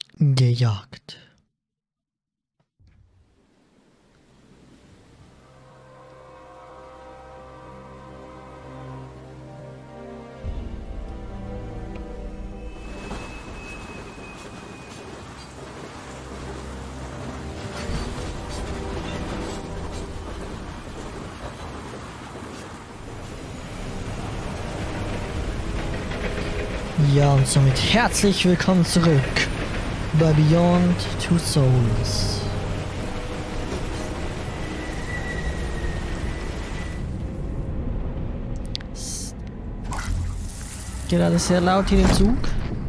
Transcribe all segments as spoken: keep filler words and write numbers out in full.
gejagt. Ja, und somit herzlich willkommen zurück bei Beyond Two Souls. Ist gerade sehr laut hier im Zug.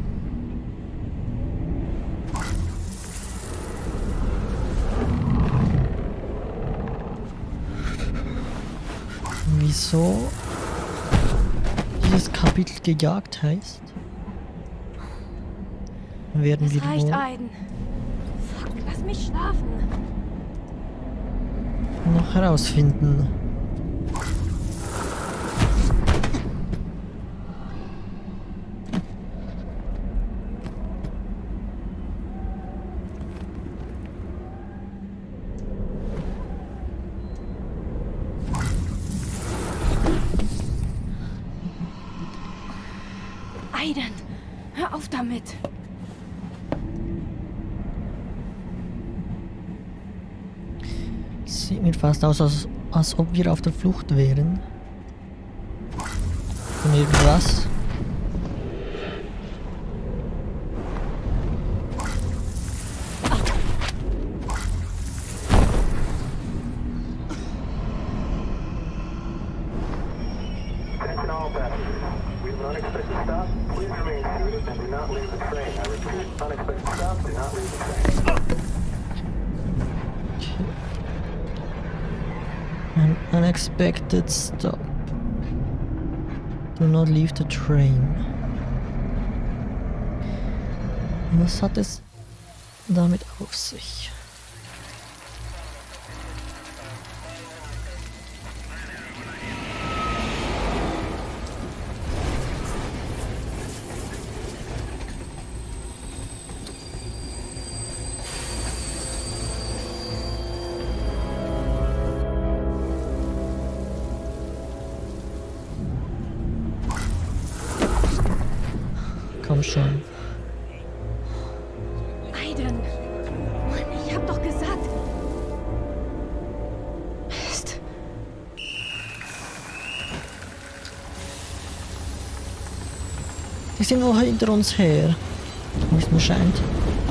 Wieso dieses Kapitel gejagt heißt? Werden wir es reicht, wohl Aiden. Fuck, lass mich schlafen. noch herausfinden. Aiden, hör auf damit. Sieht mir fast aus, als, als ob wir auf der Flucht wären. Von irgendwas. An unexpected stop. Do not leave the train. Was hat es damit auf sich? Komm schon. Aiden, Mann, ich hab doch gesagt. Mist. Die sind noch hinter uns her, wie es mir scheint.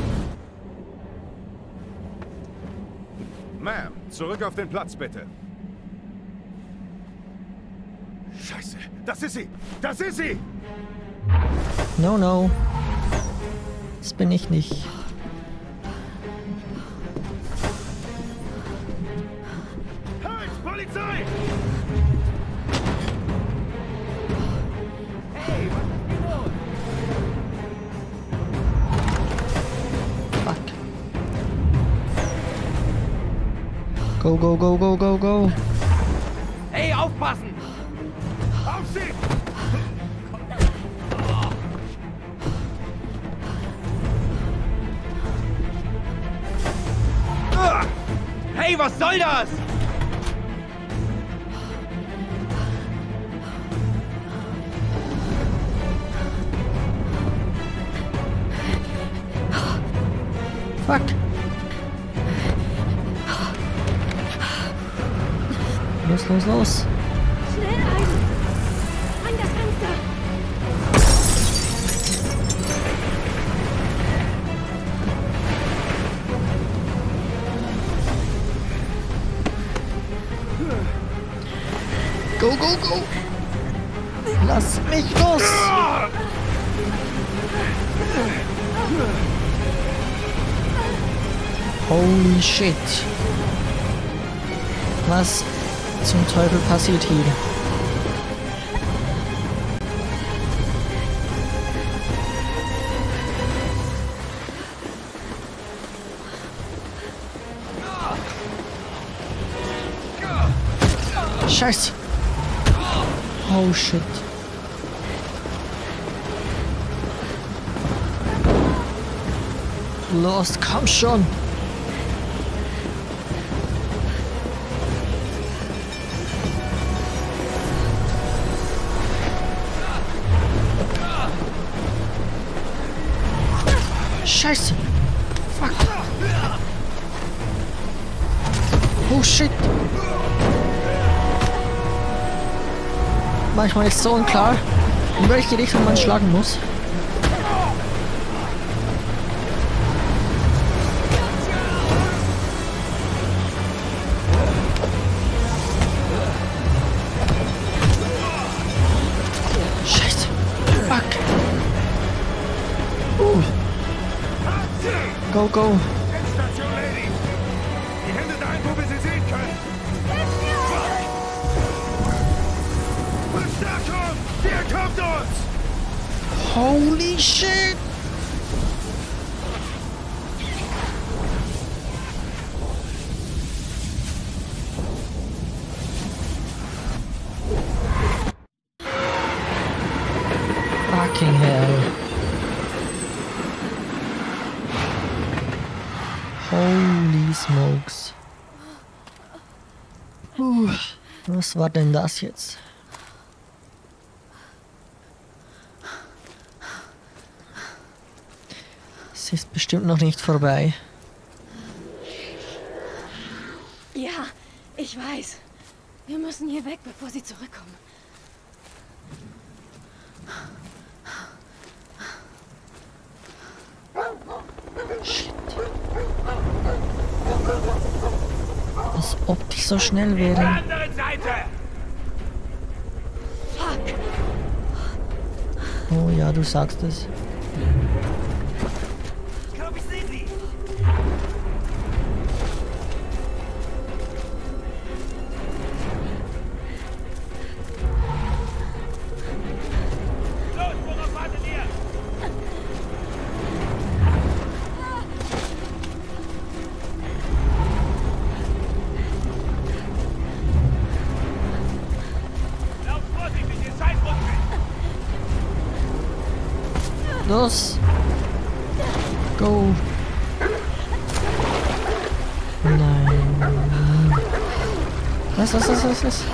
Ma'am, zurück auf den Platz, bitte. Scheiße, das ist sie! Das ist sie! No, no. Das bin ich nicht. Halt! Polizei! Hey, was ist hier los? Fuck. Go, go, go, go, go, go. Hey, aufpassen! Auf sie! Hey, was soll das? Fuck. Los, los, los. Schnell, Aiden. An das Fenster. Go, go, go. Lass mich los. Holy shit. Was zum Teufel passiert hier? Scheiße. Oh shit. Los, komm schon. Scheiße. Fuck. Oh shit. Manchmal ist es so unklar, in welche Richtung man schlagen muss. Scheiße. Fuck. Uh. Go, go. Endstation, Lady! Die Hände dahin, wo wir sie sehen können! Verstärkung! Der kommt uns! Holy shit. Fucking hell. Holy smokes. Puh, was war denn das jetzt? Es ist bestimmt noch nicht vorbei. Ja, ich weiß. Wir müssen hier weg, bevor sie zurückkommen. Shit. Als ob die so schnell wären. Andere Seite! Fuck! Oh ja, du sagst es. Ich glaube, ich sehe sie! Los, worauf wartet ihr? Lauf vorsichtig, ihr seid rückwärts! Los! Go! Nein. Was, was, was, was, was?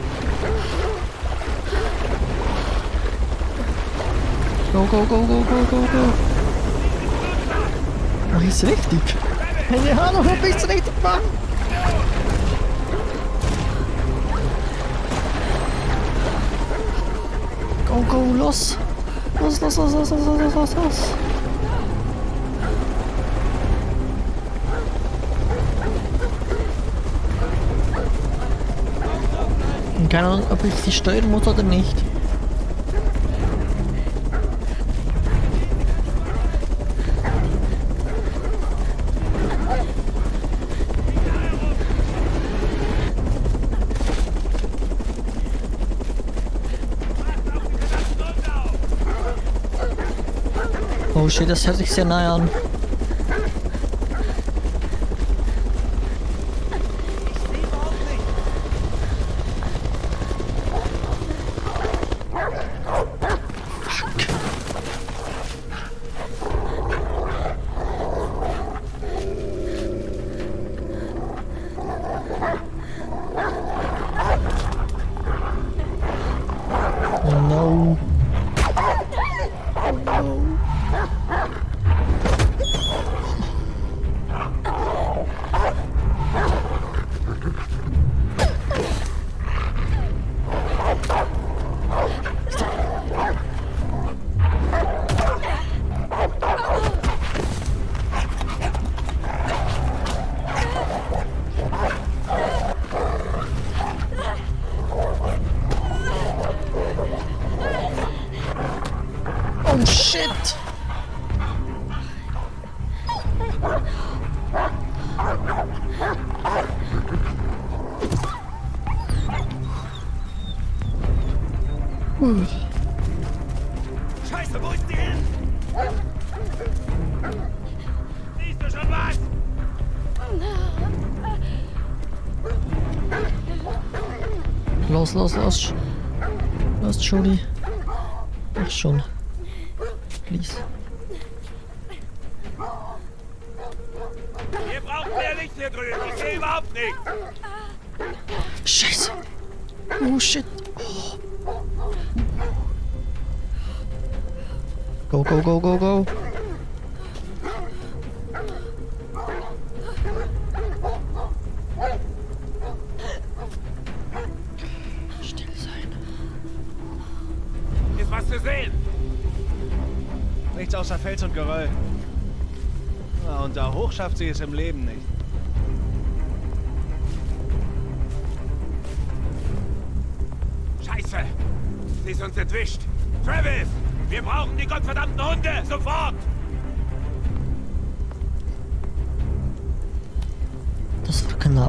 Go, go, go, go, go, go, go! Mach ich's richtig? Keine Ahnung, ob ich's richtig mache! Go, go, los! Los, los, los, los, los, los, los, los! Keine Ahnung, ob ich sie steuern muss oder nicht. Oh shit, das hört sich sehr nah an. Oh no. Oh shit! Hm. Scheiße, wo ist die hin? Siehst du schon was? Los, los, los. Los, Jody. Ach schon. Please. Noch mehr Licht hier drüben. Ich sehe überhaupt nichts. Scheiße. Oh shit. Oh. Go, go, go, go, go. Still sein. Ist was zu sehen? Nichts außer Fels und Geröll. Na, und da hoch schafft sie es im Leben nicht. Scheiße! Sie ist uns entwischt! Travis! Wir brauchen die gottverdammten Hunde! Sofort! Das war knapp.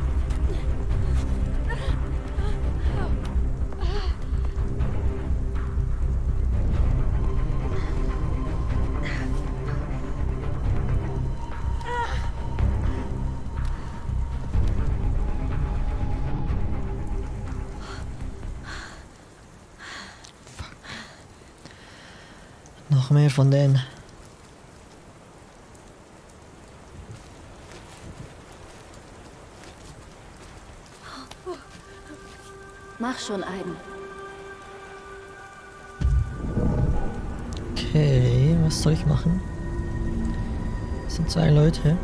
Noch mehr von denen. Mach schon einen. Okay, was soll ich machen? Das sind zwei Leute.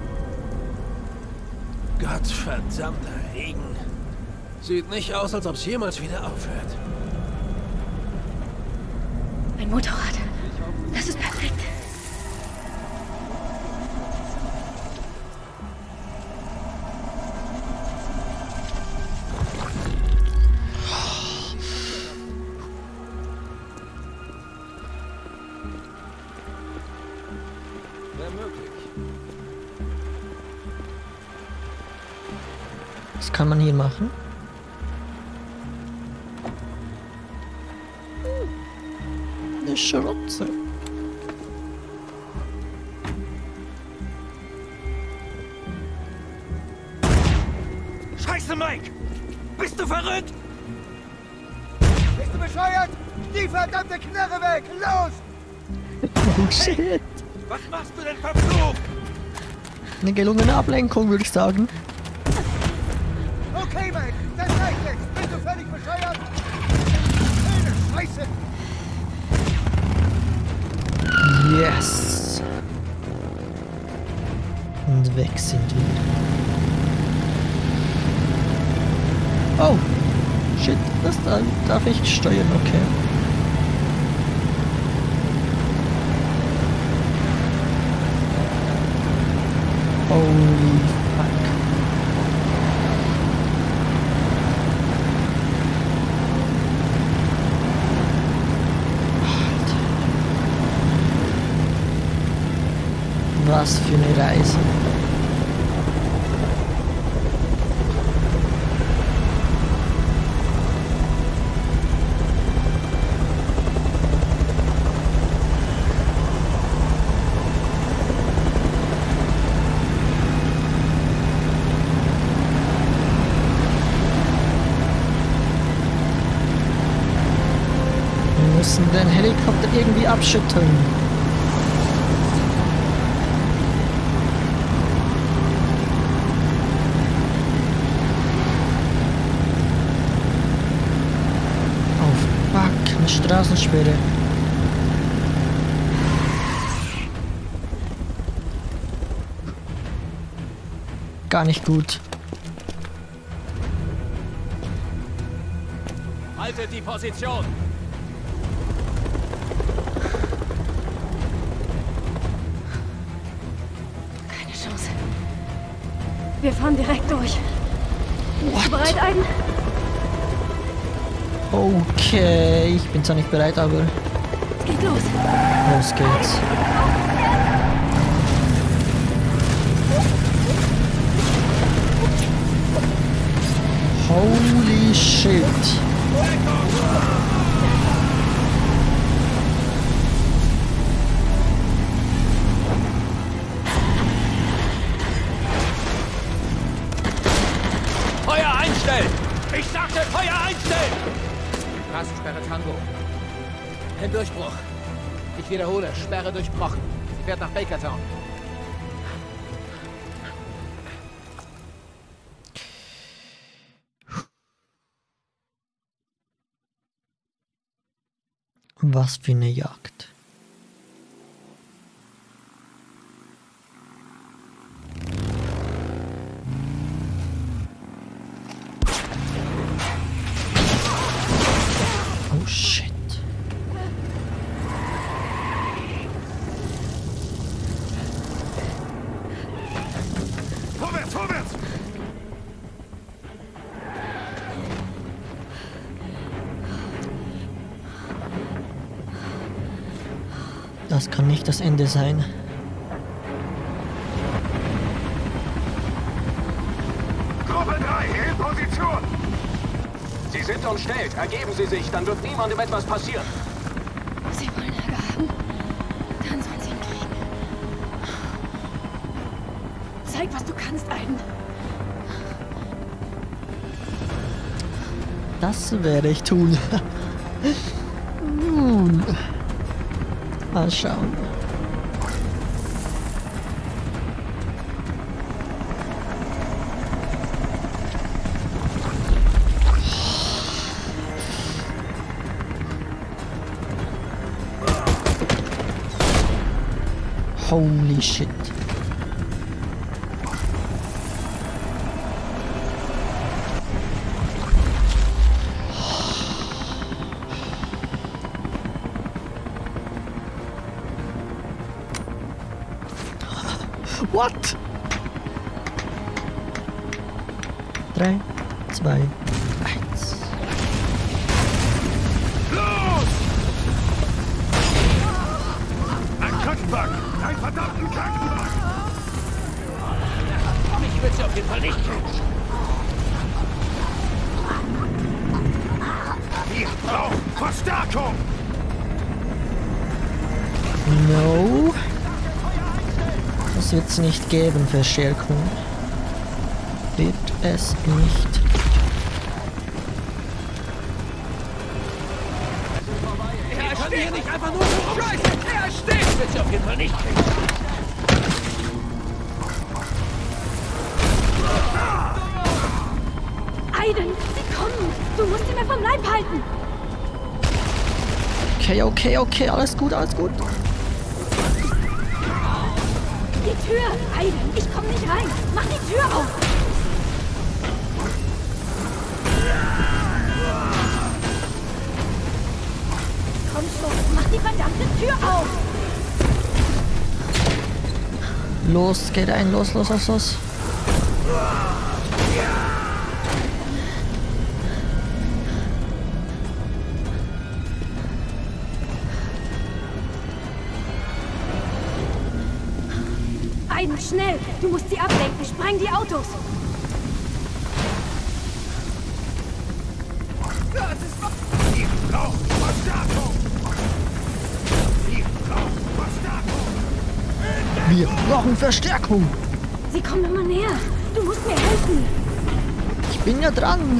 Gottverdammter Regen. Sieht nicht aus, als ob es jemals wieder aufhört. Ein Motorrad. Das ist perfekt. Wäre möglich. Was kann man hier machen? Eine Schrotze. Scheiße, Mike! Bist du verrückt? Bist du bescheuert? Die verdammte Knarre weg! Los! Oh shit. Was machst du denn, verflucht? Eine gelungene Ablenkung, würde ich sagen. Okay, Mike, das reicht jetzt! Bist du völlig bescheuert? Schöne Scheiße! Yes. Und weg sind wir. Oh. Shit, das da darf ich steuern, okay. Holy fuck. Alter. Was für eine Reise. Wir müssen den Helikopter irgendwie abschütteln. Oh fuck, eine Straßensperre. Gar nicht gut. Haltet die Position! Keine Chance. Wir fahren direkt durch. Bist du bereit, Aiden? Okay, ich bin zwar nicht bereit, aber Es geht los. los geht's. Holy shit. Feuer einstellen! Ich sagte Feuer einstellen! Straßensperre Tango. Ein Durchbruch. Ich wiederhole, Sperre durchbrochen. Sie fährt nach Bakertown. Was für eine Jagd. Oh shit. Vorwärts, vorwärts! Das kann nicht das Ende sein. Gruppe drei, in Position! Sie sind umstellt. Ergeben Sie sich, dann wird niemandem etwas passieren. Sie wollen Ärger haben? Dann sollen sie ihn kriegen. Zeig, was du kannst, Aiden. Das werde ich tun. Nun. Mal schauen. Holy shit. What? Drei, zwei, eins. Los! Ein Krankenwagen! Ein verdammten Krankenwagen! Ich will sie auf jeden Fall nicht kriegen. Wir brauchen Verstärkung! No. Das wird es nicht geben, Verstärkung. Wird es nicht. Er kann hier nicht einfach nur so Scheiße, er steht! Ich will sie auf jeden Fall nicht kriegen. Aiden, sie kommen! Du musst ihn mir vom Leib halten! Okay, okay, okay, alles gut, alles gut. Die Tür! Aiden, ich komm nicht rein! Mach die Tür auf! Komm schon, mach die verdammte Tür auf! Los, geht ein, los, los, los, los. Aiden, schnell! Du musst sie ablenken! Spreng die Autos! Wir brauchen Verstärkung! Wir brauchen Verstärkung! Wir brauchen Verstärkung. Sie kommen immer näher! Du musst mir helfen! Ich bin ja dran.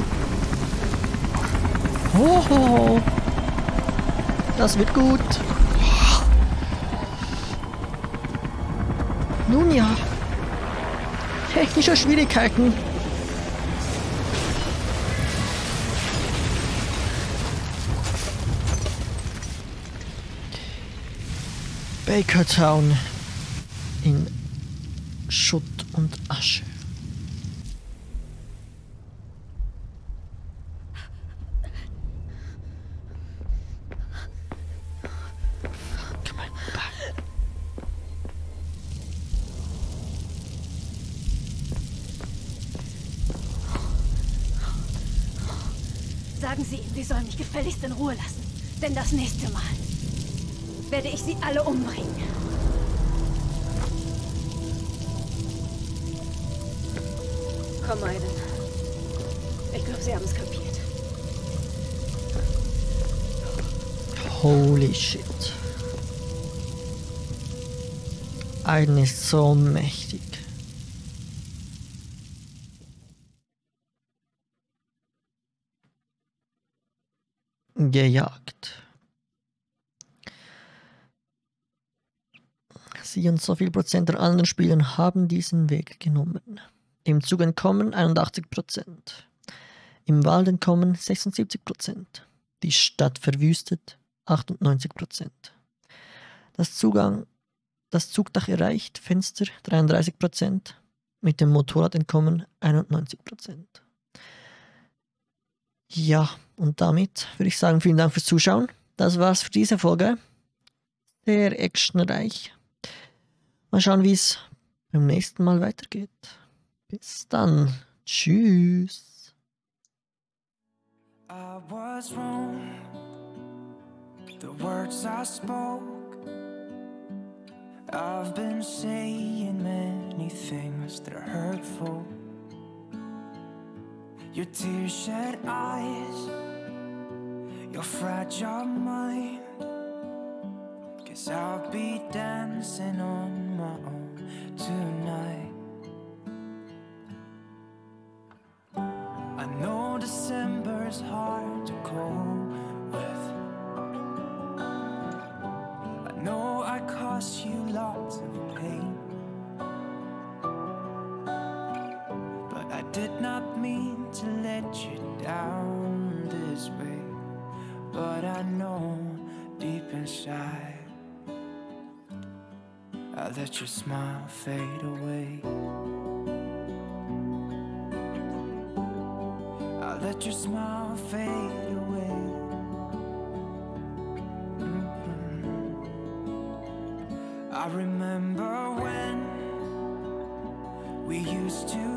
Ho, ho, ho. Das wird gut. Nun ja. Technische Schwierigkeiten. Bakertown in Schutt und Asche. Come on, back. Sagen Sie ihm, Sie sollen mich gefälligst in Ruhe lassen. Denn das nächste Mal werde ich sie alle umbringen. Komm, Aiden. Ich glaube, Sie haben es kapiert. Holy shit. Aiden ist so mächtig. Gejagt. Sie und so viel Prozent der anderen Spieler haben diesen Weg genommen. Im Zug entkommen einundachtzig Prozent. Im Wald entkommen sechsundsiebzig Prozent. Die Stadt verwüstet achtundneunzig Prozent. Das Zugang, das Zugdach erreicht, Fenster dreiunddreißig Prozent, mit dem Motorrad entkommen einundneunzig Prozent. Ja, und damit würde ich sagen, vielen Dank fürs Zuschauen. Das war's für diese Folge. Sehr actionreich. Mal schauen, wie es beim nächsten Mal weitergeht. Bis dann. Tschüss. I was wrong. The words I spoke. I've been saying many things that are hurtful. Your tear-shed eyes, your fragile mind. Guess I'll be dancing on my own tonight. I know December's hard to cope with. I know I cost you lots of pain, but I did not mean to let you down this way. But I know deep inside I let your smile fade away. I let your smile fade away. Mm-hmm. I remember when we used to